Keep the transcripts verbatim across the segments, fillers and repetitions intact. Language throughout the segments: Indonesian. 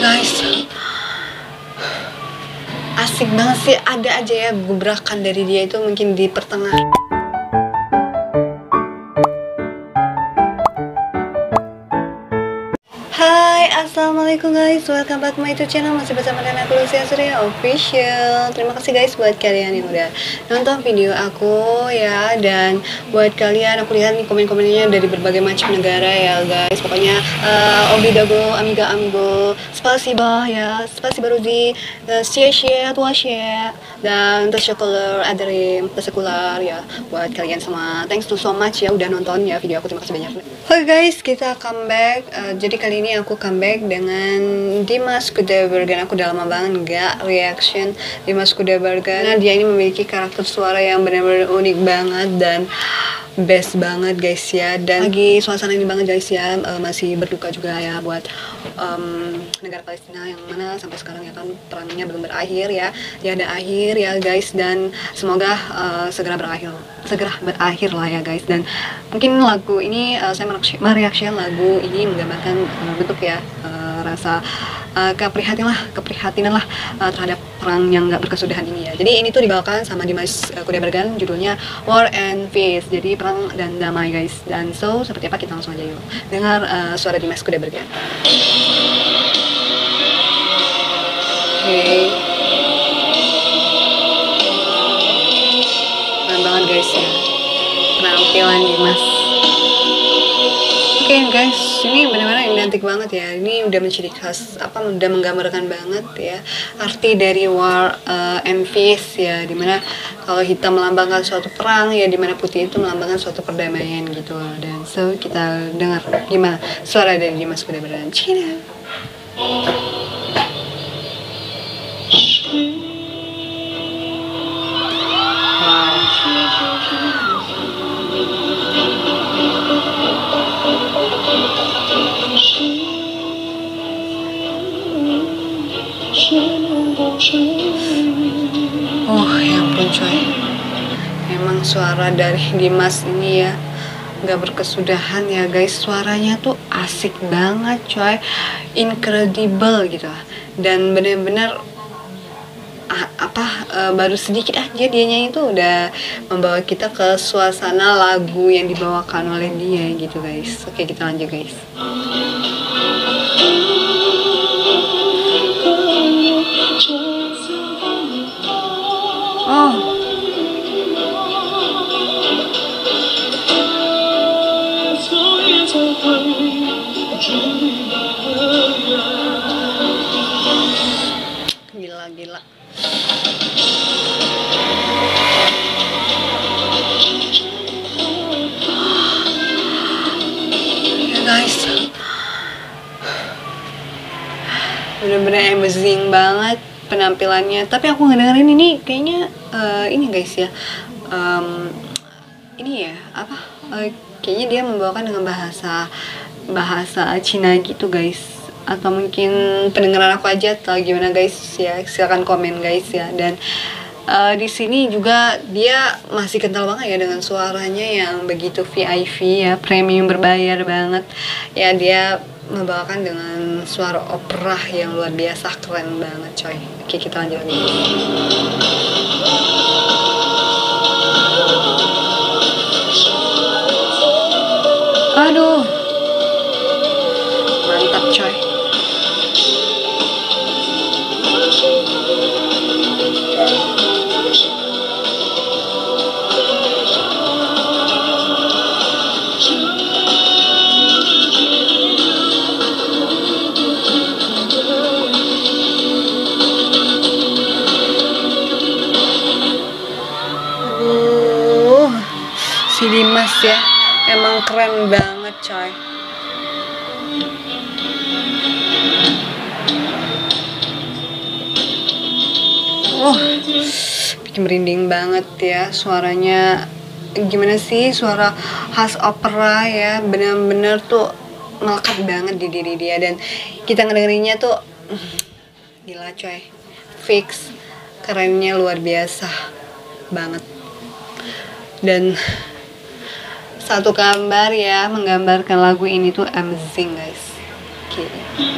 guys, asik banget sih, ada aja ya gebrakan dari dia itu mungkin di pertengahan. Hai, assalamualaikum guys, welcome back to my YouTube channel. Masih bersama dengan aku Lucia Surya Official. Terima kasih guys buat kalian yang udah nonton video aku ya. Dan buat kalian, aku lihat nih komen-komennya dari berbagai macam negara ya guys. Pokoknya uh, obidago, amiga amigo, spasiba ya, spasiba Ruzi, uh, xie xie, tua xie, dan tersekular, adrim, tersekular ya. Buat kalian semua, thanks to so much ya udah nonton ya video aku, terima kasih banyak. Oke guys, kita comeback. Uh, jadi kali ini aku comeback dengan Dimas Kudaibergen. Aku udah lama banget nggak reaction Dimas Kudaibergen. Nah, dia ini memiliki karakter suara yang benar-benar unik banget dan best banget guys ya. Dan lagi suasana ini banget guys ya, uh, masih berduka juga ya buat um, negara Palestina yang mana sampai sekarang ya kan perangnya belum berakhir ya. Ya ada akhir ya guys, dan semoga uh, segera berakhir segera berakhir lah ya guys. Dan mungkin lagu ini uh, saya mereaction lagu ini menggambarkan uh, bentuk ya uh, rasa uh, keprihatinan lah keprihatinan lah uh, terhadap perang yang nggak berkesudahan ini ya. Jadi ini tuh dibawakan sama Dimas uh, Kudaibergen, judulnya War and Peace, jadi perang dan damai guys. Dan so seperti apa, kita langsung aja yuk dengar uh, suara Dimas Kudaibergen. Oke, okay. Keren banget guys ya penampilan Dimas. Oke okay, guys, ini benar-benar identik banget ya. Ini udah menciri khas, apa udah menggambarkan banget ya arti dari war uh, and peace ya, dimana kalau hitam melambangkan suatu perang ya, dimana putih itu melambangkan suatu perdamaian gitu. Dan so kita dengar gimana suara dari Dimas Kudaibergen. Cina. Oh ya ampun coy, emang suara dari Dimas ini ya nggak berkesudahan ya guys. Suaranya tuh asik banget coy, incredible gitu. Dan bener-bener ah, apa uh, baru sedikit aja dia nyanyi tuh udah membawa kita ke suasana lagu yang dibawakan oleh dia gitu guys. Oke, kita lanjut guys. Oh, gila gila. Ya guys, bener-bener amazing banget penampilannya. Tapi aku ngedengerin ini kayaknya uh, ini guys ya, um, ini ya apa uh, kayaknya dia membawakan dengan bahasa bahasa Cina gitu guys, atau mungkin pendengaran aku aja atau gimana guys ya, silakan komen guys ya. Dan uh, di sini juga dia masih kental banget ya dengan suaranya yang begitu V I P ya, premium berbayar banget ya. Dia membawakan dengan suara opera yang luar biasa, keren banget coy. Oke, kita lanjut lagi. Aduh, mantap coy. Si Dimas ya emang keren banget coy. Oh, bikin merinding banget ya suaranya. Gimana sih, suara khas opera ya, bener-bener tuh melekat banget di diri dia. Dan kita ngedengerinnya tuh gila coy, fix kerennya luar biasa banget. Dan satu gambar ya menggambarkan lagu ini tuh amazing guys. Okay.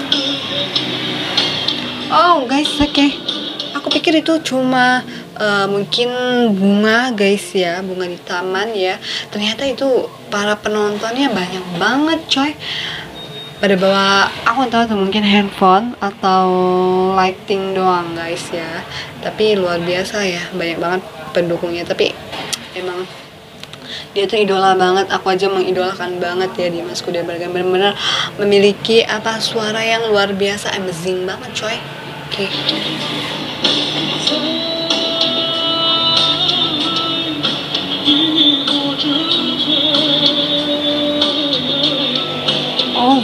Oh guys, oke okay. Aku pikir itu cuma uh, mungkin bunga guys ya, bunga di taman ya. Ternyata itu para penontonnya banyak banget coy. Pada bawa, aku tahu tuh mungkin handphone atau lighting doang guys ya. Tapi luar biasa ya, banyak banget pendukungnya. Tapi emang dia tuh idola banget, aku aja mengidolakan banget ya Dimas Kudaibergen. Bener-bener memiliki apa suara yang luar biasa, amazing banget coy. Oke. Okay. Oh.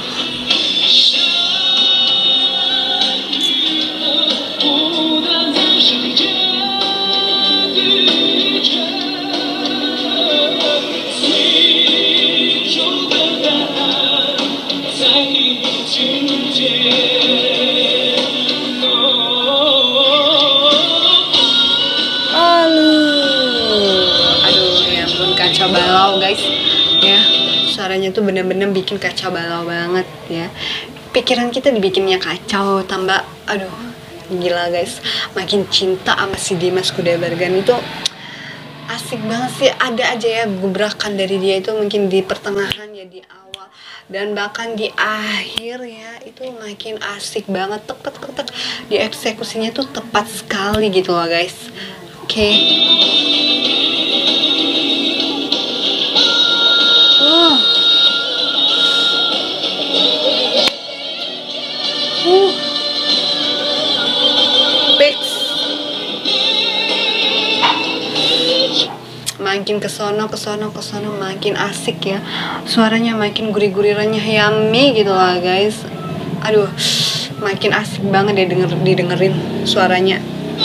Kacau balau guys ya, suaranya tuh bener-bener bikin kacau balau banget ya. Pikiran kita dibikinnya kacau, tambah aduh gila guys, makin cinta sama si Dimas Kudaibergen. Itu asik banget sih, ada aja ya gebrakan dari dia itu, mungkin di pertengahan ya, di awal dan bahkan di akhir ya, itu makin asik banget, tepat tepat di eksekusinya tuh tepat sekali gitu loh guys. Oke. Okay. Oh. Uh. Fix. Makin kesono kesono kesono makin asik ya. Suaranya makin gurih-gurih renyah yummy gitu lah guys. Aduh, makin asik banget deh denger didengerin suaranya.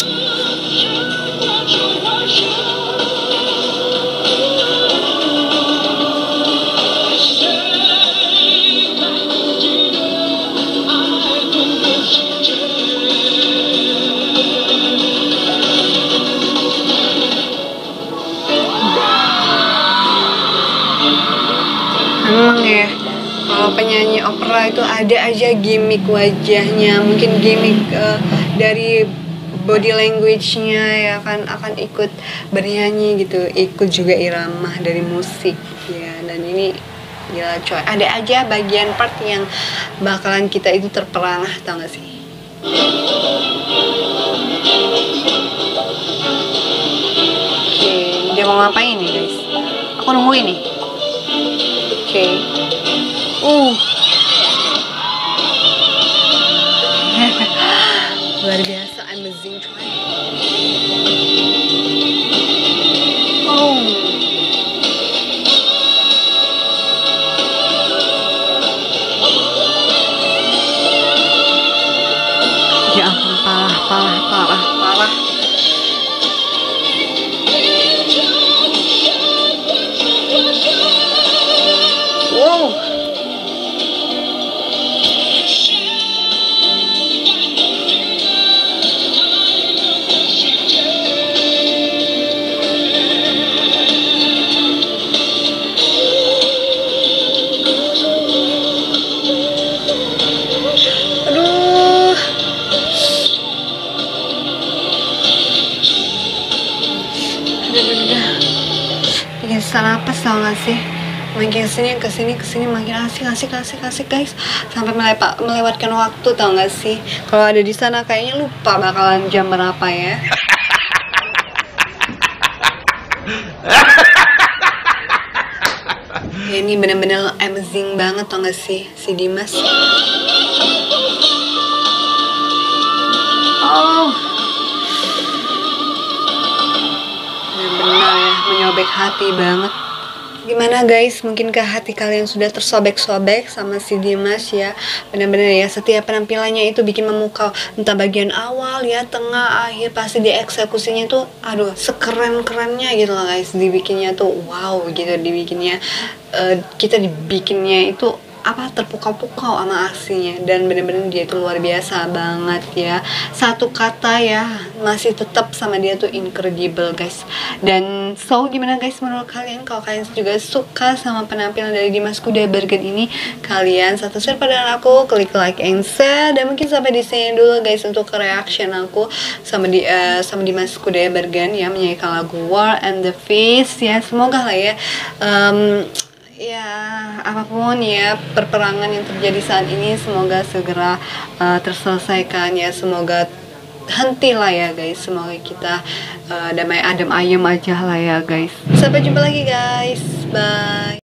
Emang ya, kalau penyanyi opera itu ada aja gimmick wajahnya, mungkin gimmick uh, dari body language-nya ya kan, akan ikut bernyanyi gitu, ikut juga irama dari musik ya. Dan ini gila coy, ada aja bagian part yang bakalan kita itu terperangah, tau gak sih? Oke, dia mau ngapain nih guys? Aku nungguin nih. Oke. Okay. Uh. Luar biasa, amazing coy. Oh. Ya ampun, parah, parah, parah, parah. Wow. Aduh. Udah-udah. Bikin salah apa tau gak sih? Makin kesini kesini kesini makin asik asik asik asik guys, sampai melepa, melewatkan waktu tau gak sih? Kalau ada di sana kayaknya lupa bakalan jam berapa ya. Ya ini bener-bener amazing banget tau gak sih si Dimas. Oh, bener-bener ya, menyobek hati banget. Gimana guys, mungkinkah hati kalian sudah tersobek-sobek sama si Dimas ya? Benar-benar ya, setiap penampilannya itu bikin memukau, entah bagian awal ya, tengah, akhir, pasti di eksekusinya tuh aduh sekeren-kerennya gitu loh guys. Dibikinnya tuh wow gitu, dibikinnya uh, kita dibikinnya itu apa terpukau-pukau sama aksinya, dan bener-bener dia itu luar biasa banget ya. Satu kata ya masih tetap sama dia tuh incredible guys. Dan so gimana guys menurut kalian? Kalau kalian juga suka sama penampilan dari Dimas Kudaibergen ini, kalian satu share pada aku, klik like and share. Dan mungkin sampai di sini dulu guys untuk reaction aku sama di uh, sama Dimas Kudaibergen ya, menyanyikan lagu War and the Feast ya. Semoga lah ya um, ya apapun ya perperangan yang terjadi saat ini semoga segera uh, terselesaikan ya, semoga hentilah ya guys, semoga kita uh, damai adem ayem aja lah ya guys. Sampai jumpa lagi guys, bye.